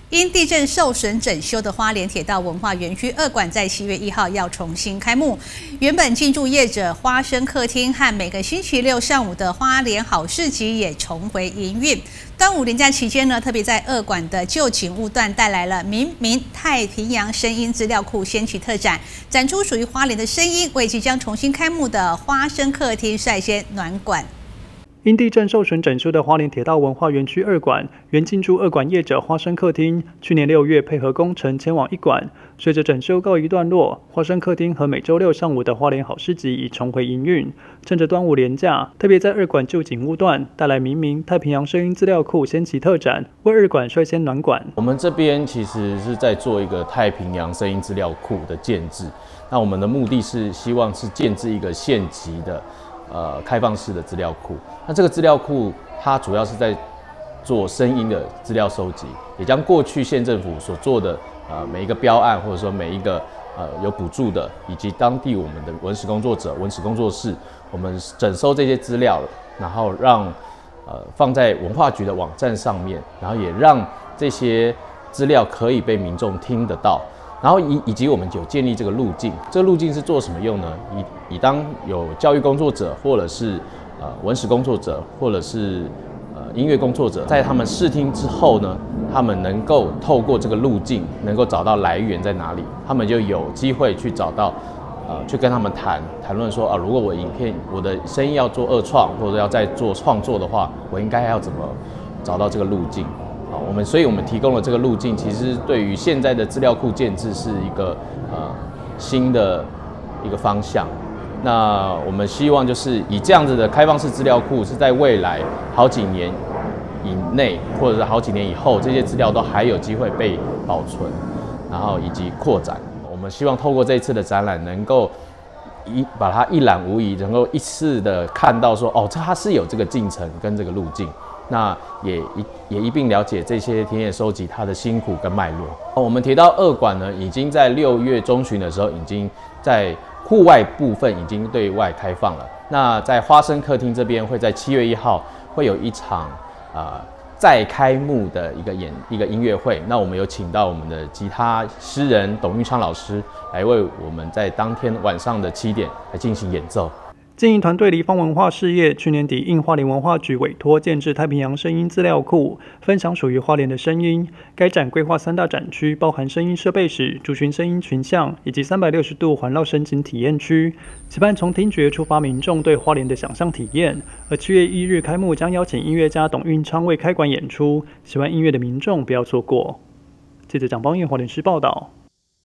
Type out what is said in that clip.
因地震受损整修的花莲铁道文化园区2馆在7月1号要重新开幕。原本进驻业者花生客厅和每个星期六上午的花莲好市集也重回营运。端午连假期间呢，特别在2馆的旧景物段带来了明明太平洋声音资料库掀起特展，展出属于花莲的声音，为即将重新开幕的花生客厅率先暖馆。 因地震受损整修的花莲铁道文化园区2馆，原进驻2馆业者花生客厅，去年6月配合工程迁往1馆。随着整修告一段落，花生客厅和每周六上午的花莲好市集已重回营运。趁着端午连假，特别在2馆旧景物段带来明太平洋声音资料库掀起特展，为2馆率先暖馆。 我们这边其实是在做一个太平洋声音资料库的建制，那我们的目的是希望是建制一个县级的开放式的资料库。那这个资料库它主要是在做声音的资料收集，也将过去县政府所做的每一个标案，或者说每一个有补助的，以及当地我们的文史工作者、文史工作室，我们整收这些资料，然后让放在文化局的网站上面，然后也让这些资料可以被民众听得到。然后以及我们有建立这个路径，这个路径是做什么用呢？以当有教育工作者，或者是文史工作者，或者是音乐工作者，在他们试听之后呢，他们能够透过这个路径，能够找到来源在哪里，他们就有机会去找到，去跟他们谈论说如果我的声音要做2创，或者要再做创作的话，我应该要怎么找到这个路径？所以我们提供了这个路径，其实对于现在的资料库建制是一个新的一个方向。那我们希望就是以这样子的开放式资料库，是在未来好几年以内，或者是好几年以后，这些资料都还有机会被保存，然后以及扩展。我们希望透过这一次的展览，能够把它一览无遗，能够一次的看到说，它是有这个进程跟这个路径。那也一并了解这些田野收集它的辛苦跟脉络。我们铁道2馆呢，已经在6月中旬的时候，已经在户外部分已经对外开放了。那在花生客厅这边，会在7月1号会有一场再开幕的一个音乐会。那我们有请到我们的吉他诗人董玉昌老师来为我们在当天晚上的7点来进行演奏。 经营团队离方文化事业去年底应花莲文化局委托建制太平洋声音资料库，分享属于花莲的声音。该展规划3大展区，包含声音设备室、族群声音群像以及360度环绕声景体验区，期盼从听觉出发民众对花莲的想象体验。而7月1日开幕将邀请音乐家董运昌为开馆演出，喜欢音乐的民众不要错过。记者蒋邦彦花莲市报道。